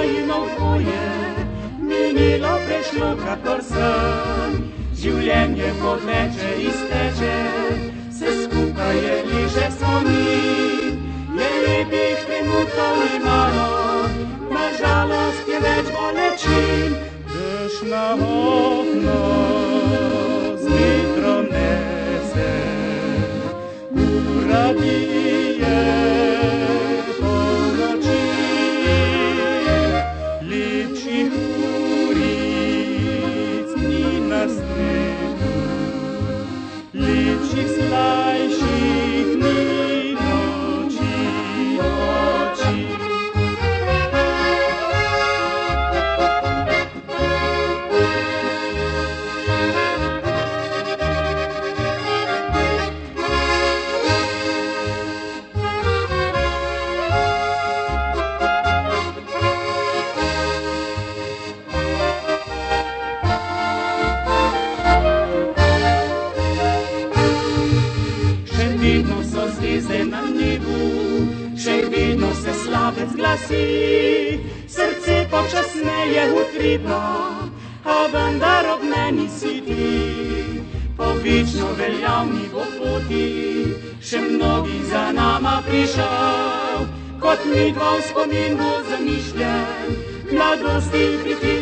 krajino dvoje, minilo, prešlo, kakor sen. Življenje poteče, izteče, vse skupaj je liže spomin. Je lepih trenutkov ni malo, na žalost je več bolečin. Dež na okno z vetrom nese, ura bije polnoči, lepših uric ni na svetu, lepših slajših ni noči, oči. Vedno so zvezde na nebu, še vedno se slavec glasi. Srce počasneje utripa, a vendar ob meni si ti. Po večno veljavni bo poti, še mnogi za nama prišel. Kot midva v spomin bo zamišljen, mladosti priti